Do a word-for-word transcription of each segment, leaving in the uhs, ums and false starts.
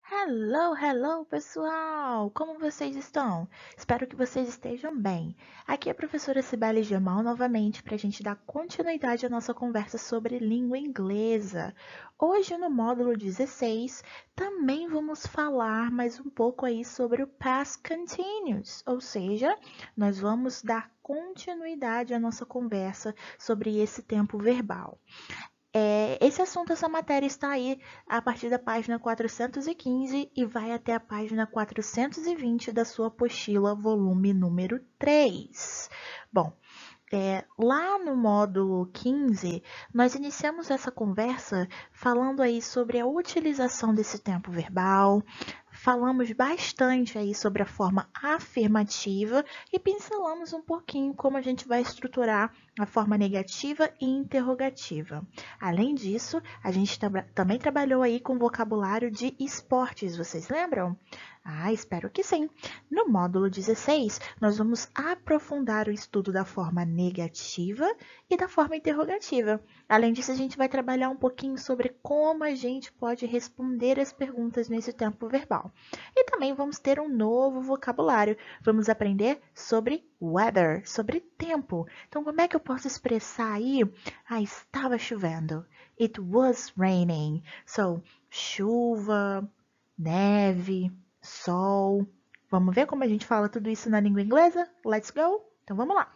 Hello, hello, pessoal! Como vocês estão? Espero que vocês estejam bem. Aqui é a professora Cibele Gemal novamente para a gente dar continuidade à nossa conversa sobre língua inglesa. Hoje, no módulo dezesseis, também vamos falar mais um pouco aí sobre o past continuous, ou seja, nós vamos dar continuidade à nossa conversa sobre esse tempo verbal. É, esse assunto, essa matéria está aí a partir da página quatrocentos e quinze e vai até a página quatrocentos e vinte da sua apostila, volume número três. Bom, é, lá no módulo quinze, nós iniciamos essa conversa falando aí sobre a utilização desse tempo verbal, falamos bastante aí sobre a forma afirmativa e pincelamos um pouquinho como a gente vai estruturar a forma negativa e interrogativa. Além disso, a gente tra também trabalhou aí com vocabulário de esportes, vocês lembram? Ah, espero que sim. No módulo dezesseis, nós vamos aprofundar o estudo da forma negativa e da forma interrogativa. Além disso, a gente vai trabalhar um pouquinho sobre como a gente pode responder as perguntas nesse tempo verbal. E também vamos ter um novo vocabulário. Vamos aprender sobre weather, sobre tempo. Então, como é que eu posso expressar aí? Ah, estava chovendo. It was raining. So, chuva, neve, sol. Vamos ver como a gente fala tudo isso na língua inglesa? Let's go? Então vamos lá.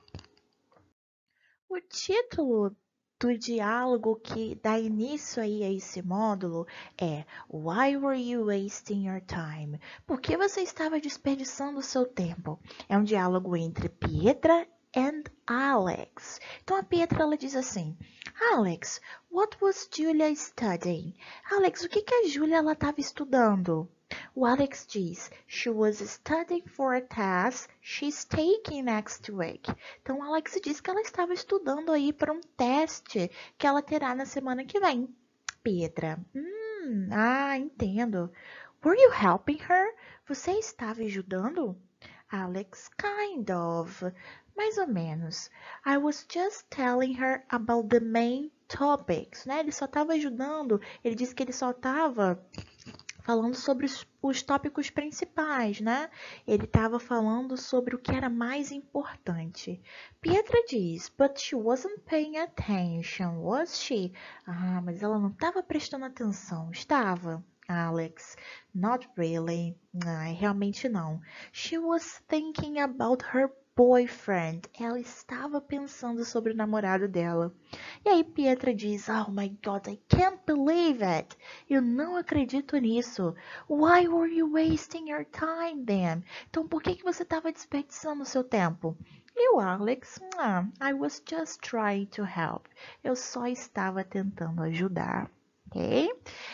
O título do diálogo que dá início aí a esse módulo é Why were you wasting your time? Por que você estava desperdiçando o seu tempo? É um diálogo entre Pietra and Alex. Então a Pietra ela diz assim: Alex, what was Julia studying? Alex, o que que a Julia ela estava estudando? O Alex diz, she was studying for a test she's taking next week. Então, o Alex diz que ela estava estudando aí para um teste que ela terá na semana que vem. Pietra, hum, ah, entendo. Were you helping her? Você estava ajudando? Alex, kind of. Mais ou menos. I was just telling her about the main topics, né? Ele só estava ajudando. Ele disse que ele só estava falando sobre os, os tópicos principais, né? Ele estava falando sobre o que era mais importante. Pietra diz, but she wasn't paying attention, was she? Ah, mas ela não estava prestando atenção, estava? Alex, not really. Ai, realmente não. She was thinking about her boyfriend. Ela estava pensando sobre o namorado dela. E aí Pietra diz, oh my God, I can't believe it. Eu não acredito nisso. Why were you wasting your time then? Então por que, que você estava desperdiçando o seu tempo? E o Alex, ah, I was just trying to help. Eu só estava tentando ajudar. Ok?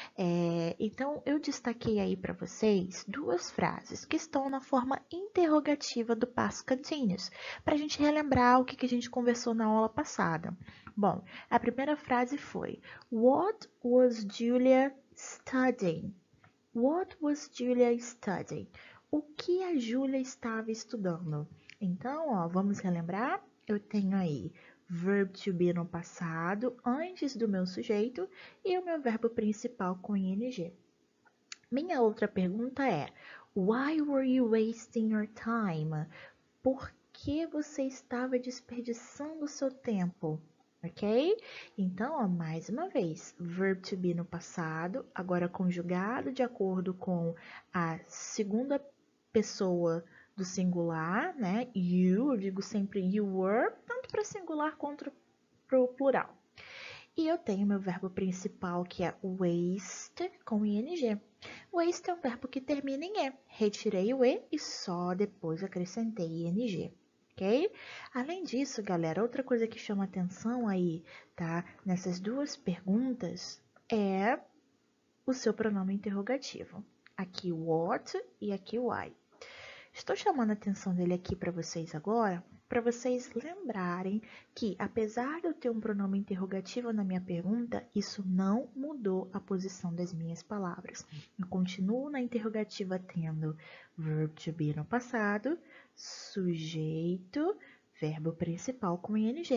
É, então, eu destaquei aí para vocês duas frases que estão na forma interrogativa do past continuous, para a gente relembrar o que, que a gente conversou na aula passada. Bom, a primeira frase foi: What was Julia studying? What was Julia studying? O que a Julia estava estudando? Então, ó, vamos relembrar? Eu tenho aí verb to be no passado, antes do meu sujeito, e o meu verbo principal com ing. Minha outra pergunta é: Why were you wasting your time? Por que você estava desperdiçando o seu tempo? Ok? Então, ó, mais uma vez, verb to be no passado, agora conjugado de acordo com a segunda pessoa do singular, né? You, eu digo sempre you were, tanto para singular quanto para o plural. E eu tenho meu verbo principal, que é waste, com ing. Waste é um verbo que termina em e. Retirei o e e só depois acrescentei ing. Ok? Além disso, galera, outra coisa que chama atenção aí, tá? Nessas duas perguntas é o seu pronome interrogativo. Aqui what e aqui why. Estou chamando a atenção dele aqui para vocês agora, para vocês lembrarem que, apesar de eu ter um pronome interrogativo na minha pergunta, isso não mudou a posição das minhas palavras. Eu continuo na interrogativa tendo verb to be no passado, sujeito, verbo principal com ing.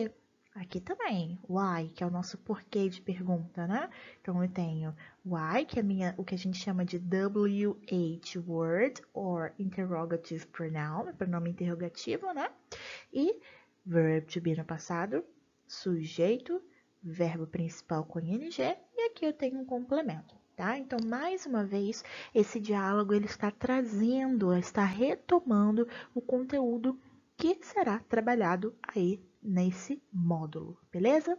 Aqui também, why, que é o nosso porquê de pergunta, né? Então, eu tenho why, que é minha, o que a gente chama de W H word, or interrogative pronoun, pronome interrogativo, né? E verb to be no passado, sujeito, verbo principal com ing, e aqui eu tenho um complemento, tá? Então, mais uma vez, esse diálogo ele está trazendo, está retomando o conteúdo que será trabalhado aí nesse módulo, beleza?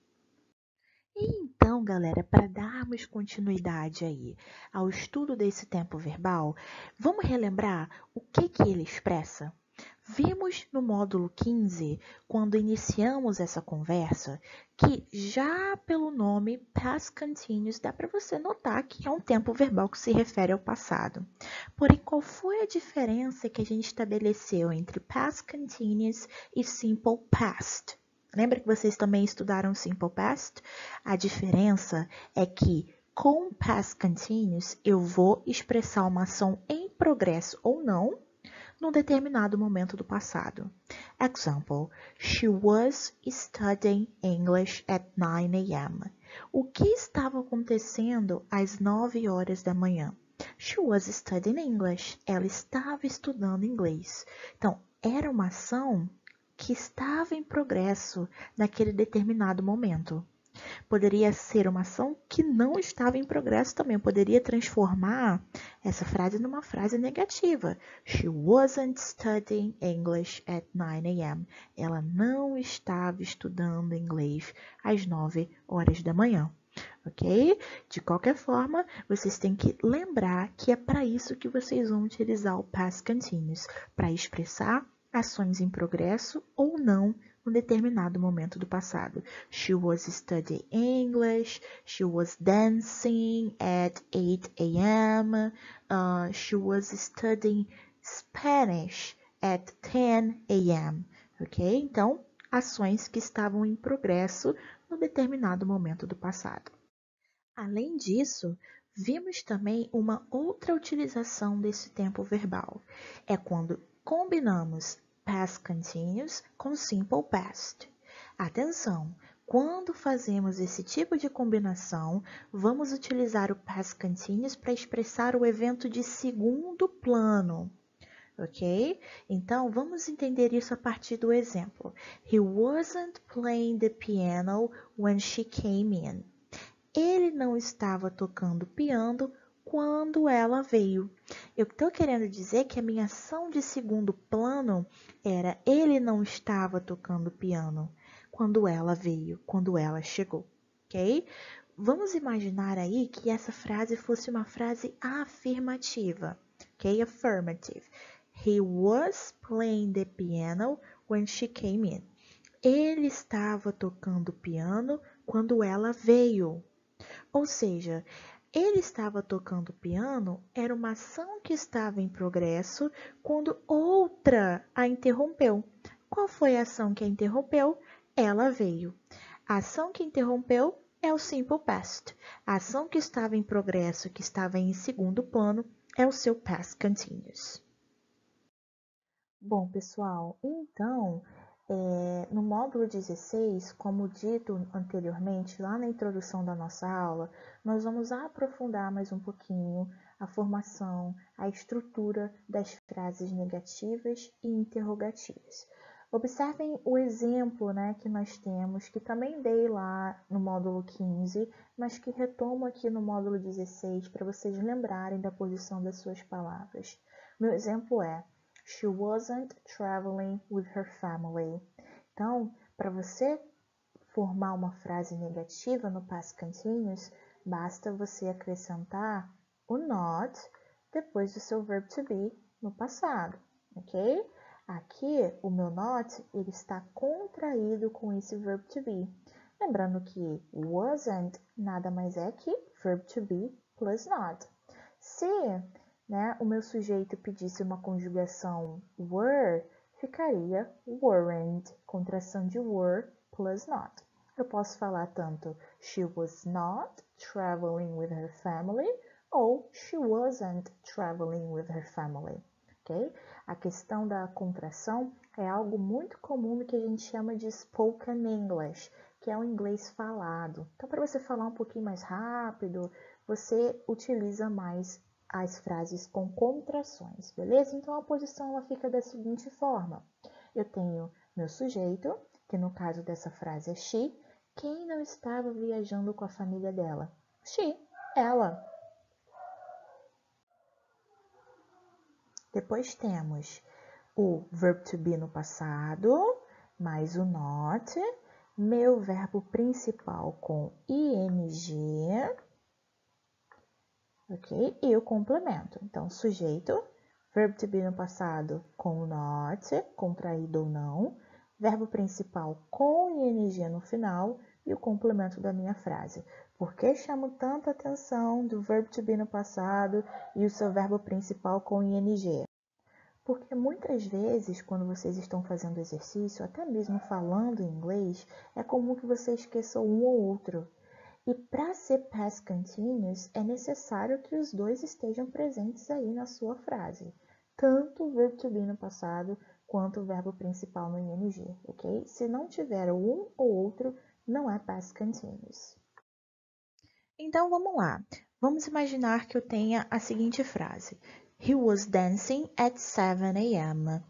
Então, galera, para darmos continuidade aí ao estudo desse tempo verbal, vamos relembrar o que que ele expressa? Vimos no módulo quinze, quando iniciamos essa conversa, que já pelo nome past continuous dá para você notar que é um tempo verbal que se refere ao passado. Porém, qual foi a diferença que a gente estabeleceu entre past continuous e simple past? Lembra que vocês também estudaram simple past? A diferença é que com past continuous eu vou expressar uma ação em progresso ou não num determinado momento do passado. Example, she was studying English at nine a m O que estava acontecendo às nove horas da manhã? She was studying English. Ela estava estudando inglês. Então, era uma ação que estava em progresso naquele determinado momento. Poderia ser uma ação que não estava em progresso também. Eu poderia transformar essa frase numa frase negativa. She wasn't studying English at nine a m Ela não estava estudando inglês às nove horas da manhã. Ok? De qualquer forma, vocês têm que lembrar que é para isso que vocês vão utilizar o past continuous, para expressar ações em progresso ou não num determinado momento do passado. She was studying English, she was dancing at eight a m, uh, she was studying Spanish at ten a m, ok? Então, ações que estavam em progresso num determinado momento do passado. Além disso, vimos também uma outra utilização desse tempo verbal. É quando combinamos past continuous com simple past. Atenção! Quando fazemos esse tipo de combinação, vamos utilizar o past continuous para expressar o evento de segundo plano. Ok? Então, vamos entender isso a partir do exemplo. He wasn't playing the piano when she came in. Ele não estava tocando piano quando ela veio. Eu estou querendo dizer que a minha ação de segundo plano era ele não estava tocando piano quando ela veio, quando ela chegou, ok? Vamos imaginar aí que essa frase fosse uma frase afirmativa, ok? Affirmative. He was playing the piano when she came in. Ele estava tocando piano quando ela veio. Ou seja, ele estava tocando piano era uma ação que estava em progresso quando outra a interrompeu. Qual foi a ação que a interrompeu? Ela veio. A ação que interrompeu é o simple past. A ação que estava em progresso, que estava em segundo plano, é o seu past continuous. Bom, pessoal, então, é, no módulo dezesseis, como dito anteriormente, lá na introdução da nossa aula, nós vamos aprofundar mais um pouquinho a formação, a estrutura das frases negativas e interrogativas. Observem o exemplo, né, que nós temos, que também dei lá no módulo quinze, mas que retomo aqui no módulo dezesseis para vocês lembrarem da posição das suas palavras. Meu exemplo é: She wasn't traveling with her family. Então, para você formar uma frase negativa no past continuous, basta você acrescentar o not depois do seu verbo to be no passado, ok? Aqui, o meu not, ele está contraído com esse verbo to be. Lembrando que wasn't nada mais é que verbo to be plus not. Se né, o meu sujeito pedisse uma conjugação were, ficaria weren't, contração de were plus not. Eu posso falar tanto she was not traveling with her family ou she wasn't traveling with her family. ok? A questão da contração é algo muito comum que a gente chama de spoken English, que é o inglês falado. Então, para você falar um pouquinho mais rápido, você utiliza mais as frases com contrações, beleza? Então, a posição ela fica da seguinte forma. Eu tenho meu sujeito, que no caso dessa frase é she. Quem não estava viajando com a família dela? She, ela. Depois temos o verbo to be no passado, mais o not, meu verbo principal com ing, ok? E o complemento. Então, sujeito, verbo to be no passado com not, contraído ou não, verbo principal com ing no final e o complemento da minha frase. Por que chamo tanta atenção do verbo to be no passado e o seu verbo principal com ing? Porque muitas vezes, quando vocês estão fazendo exercício, até mesmo falando inglês, é comum que você esqueça um ou outro. E para ser past continuous, é necessário que os dois estejam presentes aí na sua frase. Tanto o verbo to be no passado, quanto o verbo principal no ing, ok? Se não tiver um ou outro, não é past continuous. Então, vamos lá. Vamos imaginar que eu tenha a seguinte frase. He was dancing at seven a m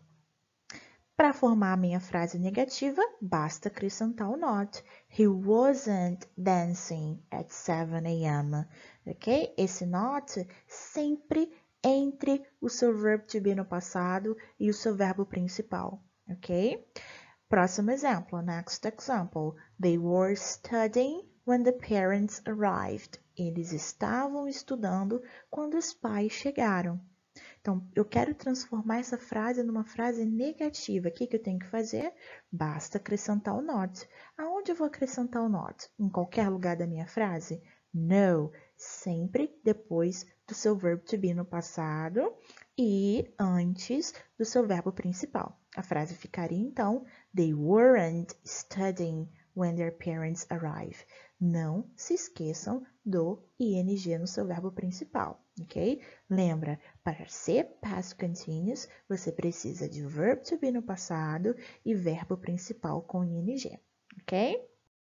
Para formar a minha frase negativa, basta acrescentar o not. He wasn't dancing at seven a m Ok? Esse not sempre entre o seu verbo to be no passado e o seu verbo principal. Ok? Próximo exemplo. Next example. They were studying when the parents arrived. Eles estavam estudando quando os pais chegaram. Então, eu quero transformar essa frase numa frase negativa. O que, que eu tenho que fazer? Basta acrescentar o not. Aonde eu vou acrescentar o not? Em qualquer lugar da minha frase? No, sempre depois do seu verbo to be no passado e antes do seu verbo principal. A frase ficaria, então, They weren't studying when their parents arrived. Não se esqueçam do ing no seu verbo principal, ok? Lembra, para ser past continuous, você precisa de verbo to be no passado e verbo principal com ing, ok?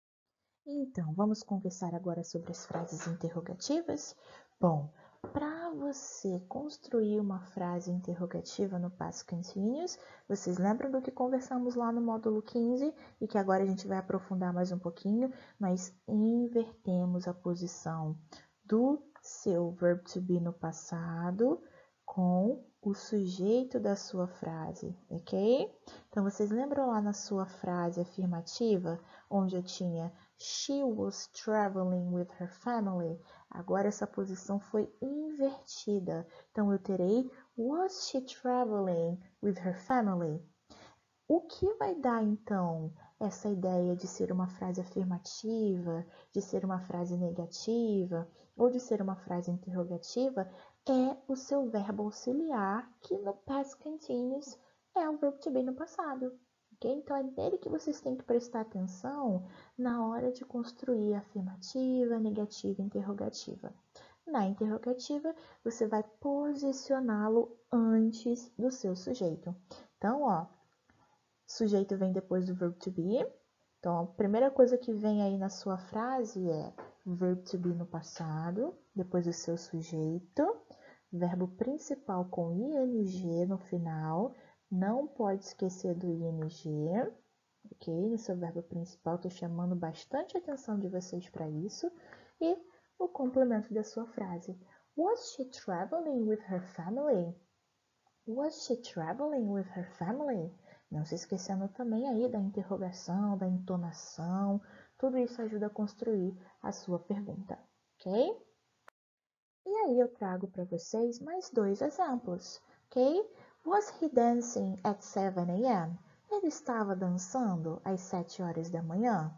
Então, vamos conversar agora sobre as frases interrogativas? Bom, para você construir uma frase interrogativa no past continuous, vocês lembram do que conversamos lá no módulo quinze e que agora a gente vai aprofundar mais um pouquinho? Nós invertemos a posição do seu verbo to be no passado com o sujeito da sua frase, ok? Então, vocês lembram lá na sua frase afirmativa, onde eu tinha She was traveling with her family. Agora essa posição foi invertida. Então, eu terei Was she traveling with her family? O que vai dar, então, essa ideia de ser uma frase afirmativa, de ser uma frase negativa ou de ser uma frase interrogativa é o seu verbo auxiliar, que no past continuous é o verbo to be no passado. Okay? Então, é nele que vocês têm que prestar atenção na hora de construir a afirmativa, negativa e interrogativa. Na interrogativa, você vai posicioná-lo antes do seu sujeito. Então, ó, sujeito vem depois do verbo to be. Então, a primeira coisa que vem aí na sua frase é verbo to be no passado, depois o seu sujeito, verbo principal com ing no final. Não pode esquecer do ing, ok? No seu verbo principal, estou chamando bastante a atenção de vocês para isso. E o complemento da sua frase. Was she traveling with her family? Was she traveling with her family? Não se esquecendo também aí da interrogação, da entonação. Tudo isso ajuda a construir a sua pergunta, ok? E aí eu trago para vocês mais dois exemplos, ok? Was he dancing at seven a m? Ele estava dançando às sete horas da manhã?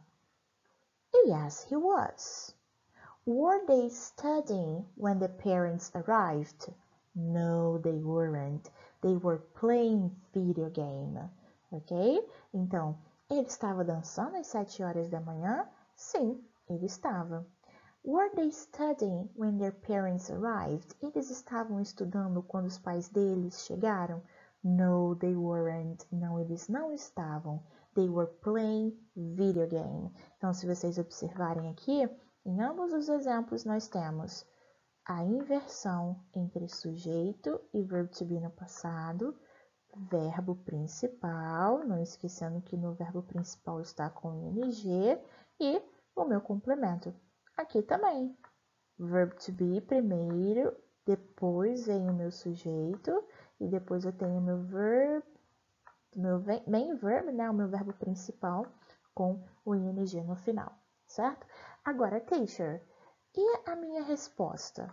Yes, he was. Were they studying when the parents arrived? No, they weren't. They were playing video game. Ok? Então, ele estava dançando às sete horas da manhã? Sim, ele estava. Were they studying when their parents arrived? Eles estavam estudando quando os pais deles chegaram? No, they weren't. Não, eles não estavam. They were playing video game. Então, se vocês observarem aqui, em ambos os exemplos nós temos a inversão entre sujeito e verbo to be no passado, verbo principal, não esquecendo que no verbo principal está com ing, e o meu complemento. Aqui também, verbo to be primeiro, depois vem o meu sujeito, e depois eu tenho o meu verb, meu main verb, né, o meu verbo principal, com o ing no final, certo? Agora, teacher, e a minha resposta?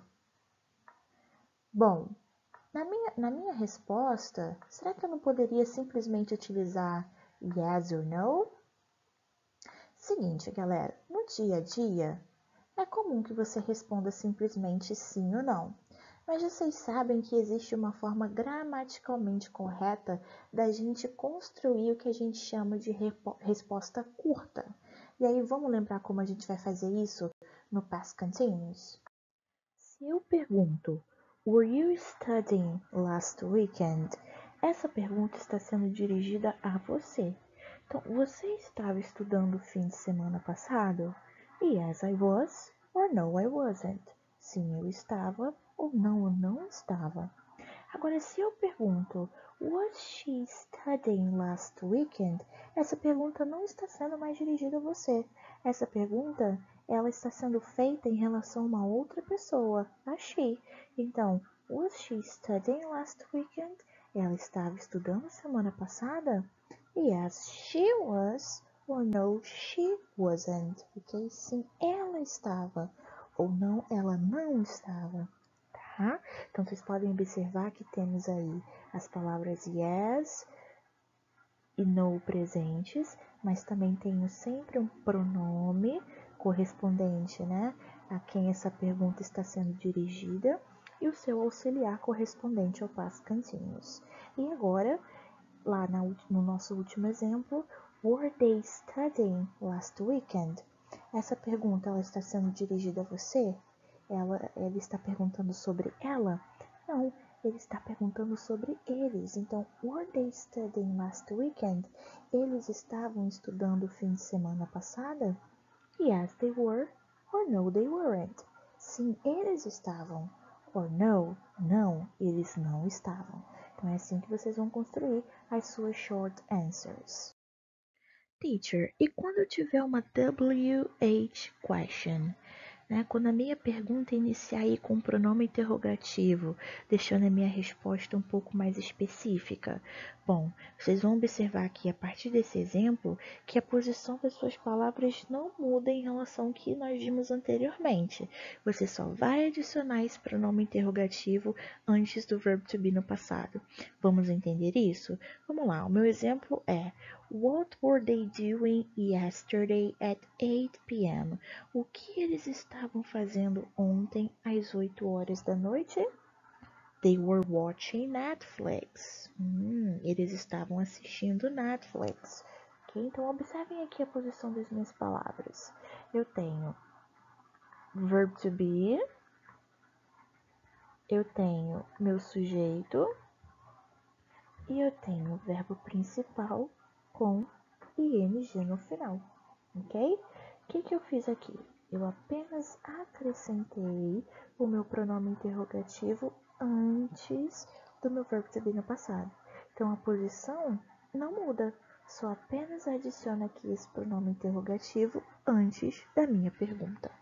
Bom, na minha, na minha resposta, será que eu não poderia simplesmente utilizar yes or no? Seguinte, galera, no dia a dia, é comum que você responda simplesmente sim ou não. Mas vocês sabem que existe uma forma gramaticalmente correta da gente construir o que a gente chama de resposta curta. E aí, vamos lembrar como a gente vai fazer isso no past continuous? Se eu pergunto, Were you studying last weekend? Essa pergunta está sendo dirigida a você. Então, você estava estudando o fim de semana passado? Yes, I was. Or no, I wasn't. Sim, eu estava. Ou não, eu não estava. Agora, se eu pergunto, Was she studying last weekend? Essa pergunta não está sendo mais dirigida a você. Essa pergunta, ela está sendo feita em relação a uma outra pessoa, a she. Então, was she studying last weekend? Ela estava estudando semana passada? Yes, she was. Or no, she wasn't. Ok? Sim, ela estava. Ou não, ela não estava. Tá? Então, vocês podem observar que temos aí as palavras yes e no presentes, mas também tenho sempre um pronome correspondente, né, a quem essa pergunta está sendo dirigida e o seu auxiliar correspondente ao past continuous. E agora, lá no nosso último exemplo, were they studying last weekend? Essa pergunta ela está sendo dirigida a você? Ela, ele está perguntando sobre ela? Não, ele está perguntando sobre eles. Então, were they studying last weekend? Eles estavam estudando o fim de semana passada? Yes, they were. Or no, they weren't. Sim, eles estavam. Or no, não, eles não estavam. Então, é assim que vocês vão construir as suas short answers. Teacher, e quando eu tiver uma W H question? Né? Quando a minha pergunta iniciar aí com um pronome interrogativo, deixando a minha resposta um pouco mais específica. Bom, vocês vão observar aqui, a partir desse exemplo, que a posição das suas palavras não muda em relação ao que nós vimos anteriormente. Você só vai adicionar esse pronome interrogativo antes do verbo to be no passado. Vamos entender isso? Vamos lá, o meu exemplo é What were they doing yesterday at eight p m? O que eles estavam fazendo ontem às oito horas da noite? They were watching Netflix. Hum, eles estavam assistindo Netflix. Okay? Então, observem aqui a posição das minhas palavras. Eu tenho verb to be, eu tenho meu sujeito e eu tenho o verbo principal com ing no final, ok? O que, que eu fiz aqui? Eu apenas acrescentei o meu pronome interrogativo antes do meu verbo to be no passado. Então, a posição não muda, só apenas adiciono aqui esse pronome interrogativo antes da minha pergunta.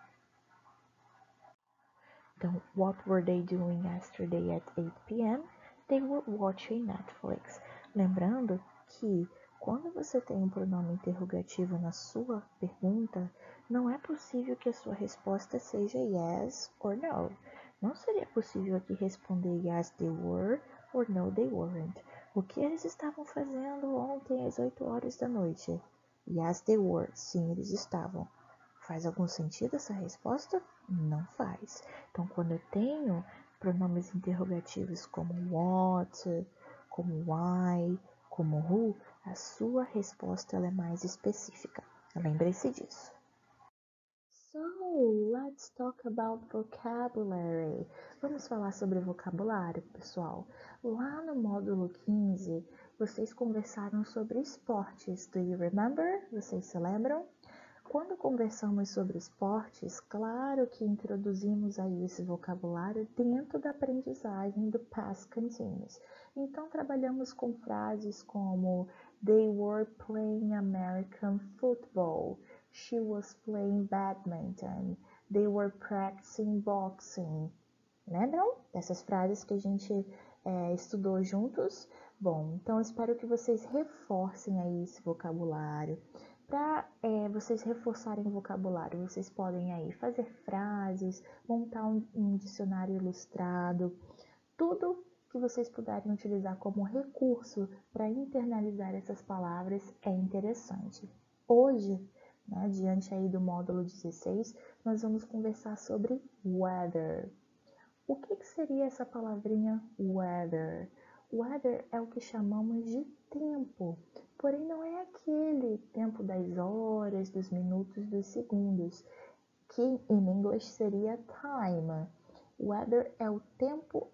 Então, what were they doing yesterday at eight p m? They were watching Netflix. Lembrando que quando você tem um pronome interrogativo na sua pergunta, não é possível que a sua resposta seja yes or no. Não seria possível aqui responder yes, they were, or no, they weren't. O que eles estavam fazendo ontem às oito horas da noite? Yes, they were. Sim, eles estavam. Faz algum sentido essa resposta? Não faz. Então, quando eu tenho pronomes interrogativos como what, como why, como who, a sua resposta ela é mais específica. Lembre-se disso. So, let's talk about vocabulary. Vamos falar sobre vocabulário, pessoal. Lá no módulo quinze, vocês conversaram sobre esportes. Do you remember? Vocês se lembram? Quando conversamos sobre esportes, claro que introduzimos aí esse vocabulário dentro da aprendizagem do past continuous. Então, trabalhamos com frases como They were playing American football. She was playing badminton. They were practicing boxing. Lembram dessas frases que a gente é, estudou juntos? Bom, então espero que vocês reforcem aí esse vocabulário. Para é, vocês reforçarem o vocabulário, vocês podem aí fazer frases, montar um, um dicionário ilustrado, tudo que vocês puderem utilizar como recurso para internalizar essas palavras é interessante. Hoje, né, diante aí do módulo dezesseis, nós vamos conversar sobre weather. O que, que seria essa palavrinha weather? Weather é o que chamamos de tempo, porém não é aquele tempo das horas, dos minutos, dos segundos, que em inglês seria time. Weather é o tempo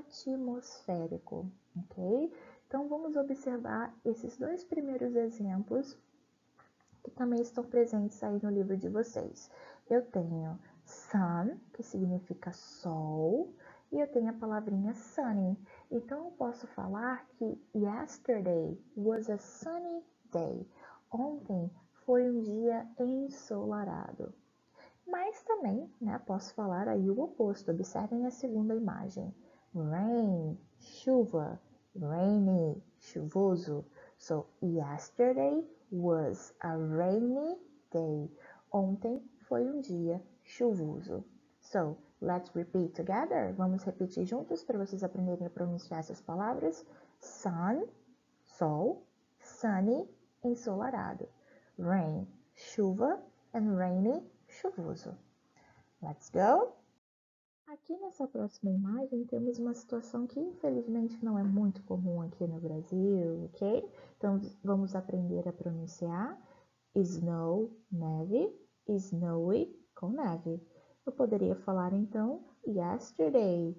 atmosférico, ok? Então vamos observar esses dois primeiros exemplos que também estão presentes aí no livro de vocês. Eu tenho sun, que significa sol, e eu tenho a palavrinha sunny. Então, eu posso falar que yesterday was a sunny day. Ontem foi um dia ensolarado. Mas também, né, posso falar aí o oposto. Observem a segunda imagem. Rain, chuva. Rainy, chuvoso. So, yesterday was a rainy day. Ontem foi um dia chuvoso. So, let's repeat together. Vamos repetir juntos para vocês aprenderem a pronunciar essas palavras. Sun, sol. Sunny, ensolarado. Rain, chuva. And rainy, chuvoso. Let's go! Aqui nessa próxima imagem temos uma situação que infelizmente não é muito comum aqui no Brasil, ok? Então vamos aprender a pronunciar snow, neve, snowy com neve. Eu poderia falar então, yesterday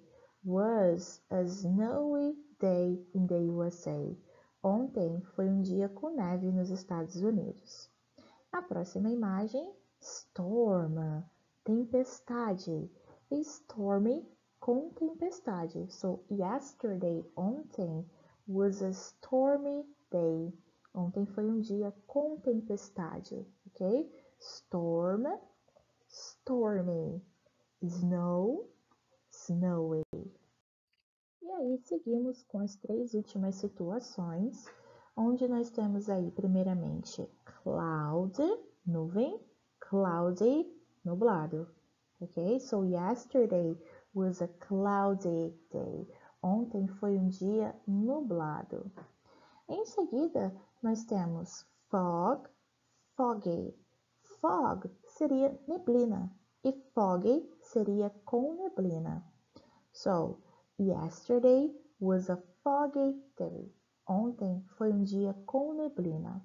was a snowy day in the U S A. Ontem foi um dia com neve nos Estados Unidos. A próxima imagem, storm, tempestade. Stormy com tempestade. So, yesterday, ontem, was a stormy day. Ontem foi um dia com tempestade, ok? Storm, stormy. Snow, snowy. E aí, seguimos com as três últimas situações, onde nós temos aí, primeiramente, cloud, nuvem, cloudy, nublado. Ok? So, yesterday was a cloudy day. Ontem foi um dia nublado. Em seguida, nós temos fog, foggy. Fog seria neblina e foggy seria com neblina. So, yesterday was a foggy day. Ontem foi um dia com neblina.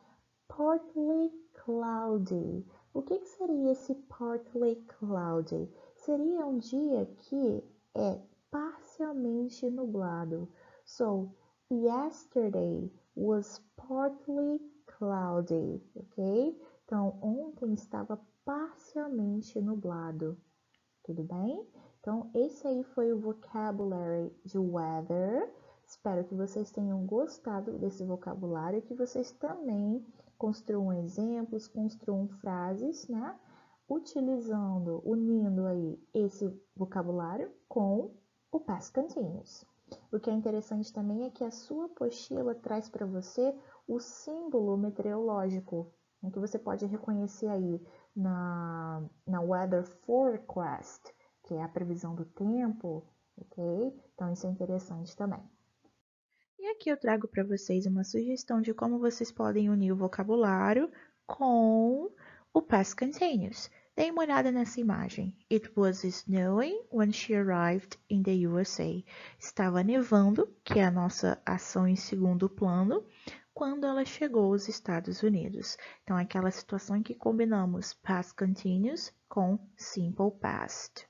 Partly cloudy. O que, que seria esse partly cloudy? Seria um dia que é parcialmente nublado. So, yesterday was partly cloudy, ok? Então, ontem estava parcialmente nublado. Tudo bem? Então, esse aí foi o vocabulary de weather. Espero que vocês tenham gostado desse vocabulário e que vocês também construam exemplos, construam frases, né? Utilizando, unindo aí esse vocabulário com o past continuous. O que é interessante também é que a sua apostila traz para você o símbolo meteorológico, que você pode reconhecer aí na, na weather forecast, que é a previsão do tempo, ok? Então, isso é interessante também. E aqui eu trago para vocês uma sugestão de como vocês podem unir o vocabulário com o past continuous. Deem uma olhada nessa imagem. It was snowing when she arrived in the U S A. Estava nevando, que é a nossa ação em segundo plano, quando ela chegou aos Estados Unidos. Então, é aquela situação em que combinamos past continuous com simple past.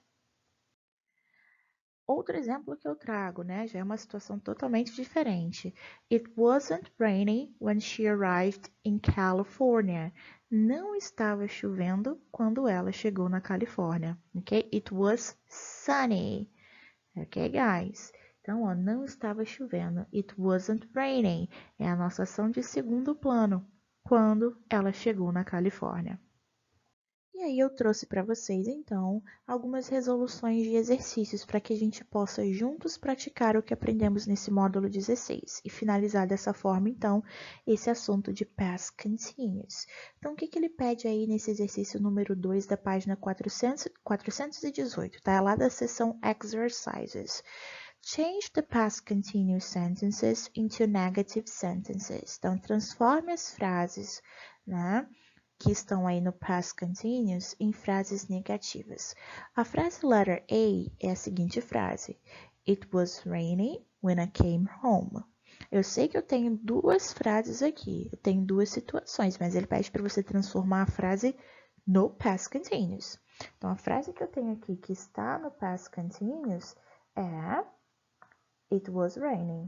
Outro exemplo que eu trago, né, já é uma situação totalmente diferente. It wasn't raining when she arrived in California. Não estava chovendo quando ela chegou na Califórnia, ok? It was sunny, ok, guys? Então, ó, não estava chovendo. It wasn't raining. É a nossa ação de segundo plano, quando ela chegou na Califórnia. E aí eu trouxe para vocês, então, algumas resoluções de exercícios para que a gente possa juntos praticar o que aprendemos nesse módulo dezesseis e finalizar dessa forma, então, esse assunto de past continuous. Então, o que, que ele pede aí nesse exercício número dois da página quatrocentos, quatrocentos e dezoito, tá? É lá da seção Exercises. Change the past continuous sentences into negative sentences. Então, transforme as frases, né, que estão aí no past continuous em frases negativas. A frase letter A é a seguinte frase: It was raining when I came home. Eu sei que eu tenho duas frases aqui, eu tenho duas situações, mas ele pede para você transformar a frase no past continuous. Então, a frase que eu tenho aqui que está no past continuous é It was raining.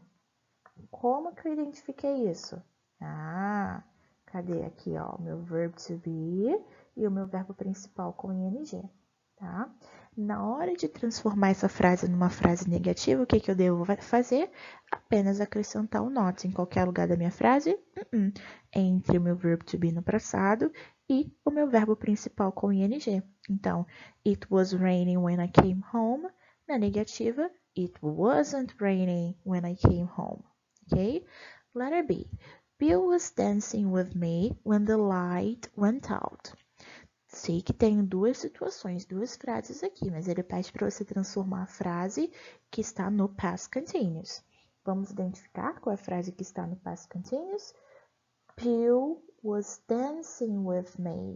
Como que eu identifiquei isso? Ah, cadê aqui, ó, o meu verb to be e o meu verbo principal com ing, tá? Na hora de transformar essa frase numa frase negativa, o que, que eu devo fazer? Apenas acrescentar o not em qualquer lugar da minha frase, uh -uh, entre o meu verb to be no passado e o meu verbo principal com ing. Então, it was raining when I came home. Na negativa, it wasn't raining when I came home. Okay? Letter B. Bill was dancing with me when the light went out. Sei que tem duas situações, duas frases aqui, mas ele pede para você transformar a frase que está no past continuous. Vamos identificar qual é a frase que está no past continuous? Bill was dancing with me.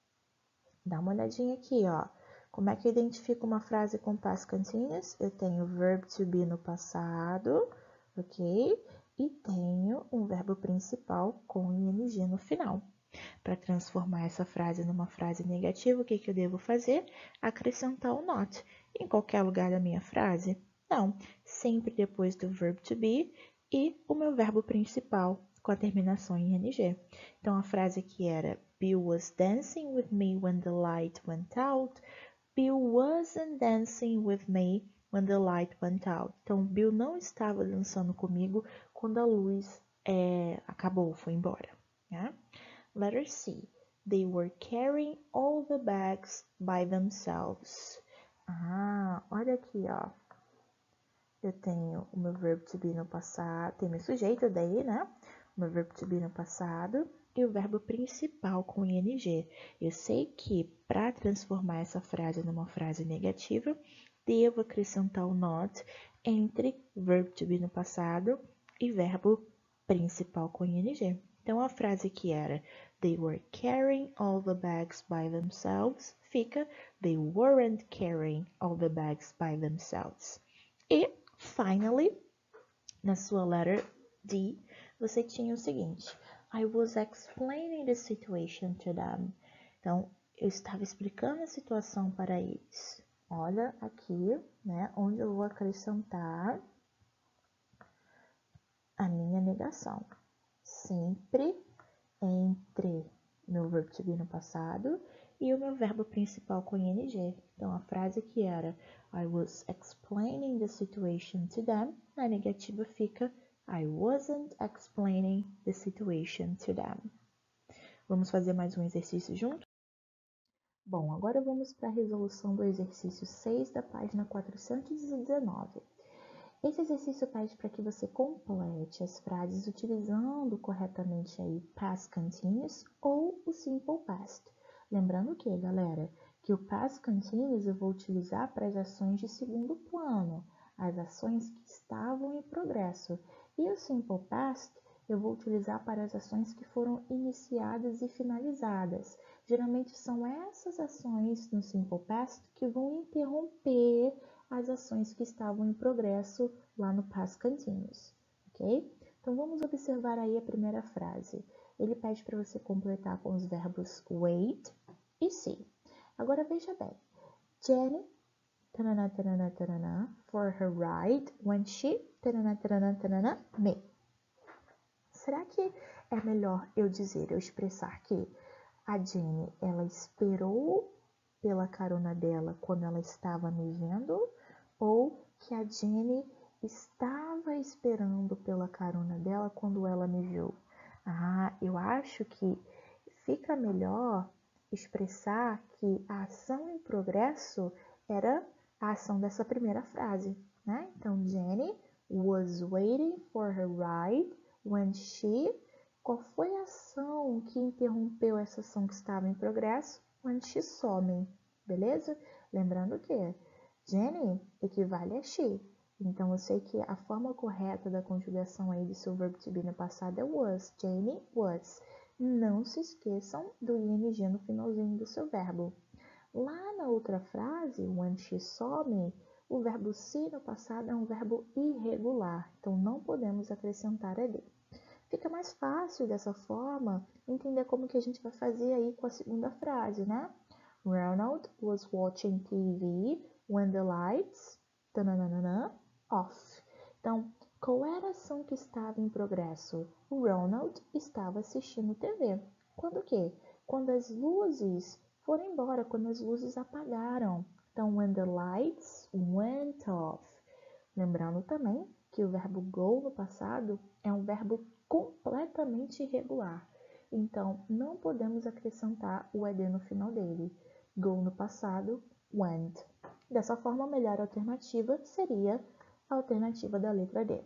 Dá uma olhadinha aqui, ó. Como é que eu identifico uma frase com past continuous? Eu tenho verb to be no passado, ok? E tenho um verbo principal com ing no final. Para transformar essa frase numa frase negativa, o que, que eu devo fazer? Acrescentar o not. Em qualquer lugar da minha frase? Não, sempre depois do verb to be e o meu verbo principal com a terminação em ing. Então, a frase que era Bill was dancing with me when the light went out. Bill wasn't dancing with me when the light went out. Então, Bill não estava dançando comigo quando a luz é, acabou, foi embora. Né? Letter C. They were carrying all the bags by themselves. Ah, olha aqui, ó. Eu tenho o meu verbo to be no passado, tem meu sujeito daí, né? O meu verbo to be no passado e o verbo principal com ing. Eu sei que para transformar essa frase numa frase negativa, devo acrescentar o not entre verbo to be no passado e verbo principal com ing. Então, a frase que era They were carrying all the bags by themselves fica They weren't carrying all the bags by themselves. E, finally, na sua letter D, você tinha o seguinte: I was explaining the situation to them. Então, eu estava explicando a situação para eles. Olha aqui, né, onde eu vou acrescentar a minha negação. Sempre entre meu verbo to be no passado e o meu verbo principal com ing. Então, a frase que era I was explaining the situation to them, na negativa fica I wasn't explaining the situation to them. Vamos fazer mais um exercício junto? Bom, agora vamos para a resolução do exercício seis da página quatrocentos e dezenove. Esse exercício pede para que você complete as frases utilizando corretamente aí past continuous ou o simple past. Lembrando que, galera, que o past continuous eu vou utilizar para as ações de segundo plano, as ações que estavam em progresso. E o simple past eu vou utilizar para as ações que foram iniciadas e finalizadas. Geralmente são essas ações no simple past que vão interromper as ações que estavam em progresso lá no past continuous, ok? Então, vamos observar aí a primeira frase. Ele pede para você completar com os verbos wait e see. Agora, veja bem. Jenny, tanana, tanana, tanana, for her ride when she, tanana, tanana, tanana, me. Será que é melhor eu dizer, eu expressar que a Jenny, ela esperou pela carona dela quando ela estava me vendo? Ou que a Jenny estava esperando pela carona dela quando ela me viu? Ah, eu acho que fica melhor expressar que a ação em progresso era a ação dessa primeira frase, né? Então, Jenny was waiting for her ride when she... Qual foi a ação que interrompeu essa ação que estava em progresso? When she saw me, beleza? Lembrando que Jenny equivale a she. Então, eu sei que a forma correta da conjugação aí do seu verbo to be no passado é was. Jenny was. Não se esqueçam do ing no finalzinho do seu verbo. Lá na outra frase, when she saw me, o verbo see no passado é um verbo irregular. Então, não podemos acrescentar ali. Fica mais fácil dessa forma entender como que a gente vai fazer aí com a segunda frase, né? Ronald was watching T V when the lights tananana, off. Então, qual era a ação que estava em progresso? O Ronald estava assistindo T V. Quando o quê? Quando as luzes foram embora, quando as luzes apagaram. Então, when the lights went off. Lembrando também que o verbo go no passado é um verbo completamente irregular. Então, não podemos acrescentar o ed no final dele. Go no passado, went. Dessa forma, a melhor alternativa seria a alternativa da letra D.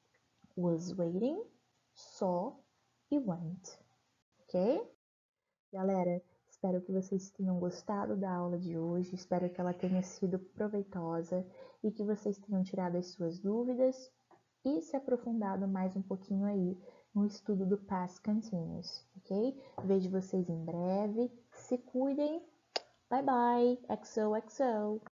Was waiting, saw e went. Ok? Galera, espero que vocês tenham gostado da aula de hoje. Espero que ela tenha sido proveitosa e que vocês tenham tirado as suas dúvidas e se aprofundado mais um pouquinho aí no estudo do Past Continuous, ok? Vejo vocês em breve. Se cuidem. Bye bye. X O X O.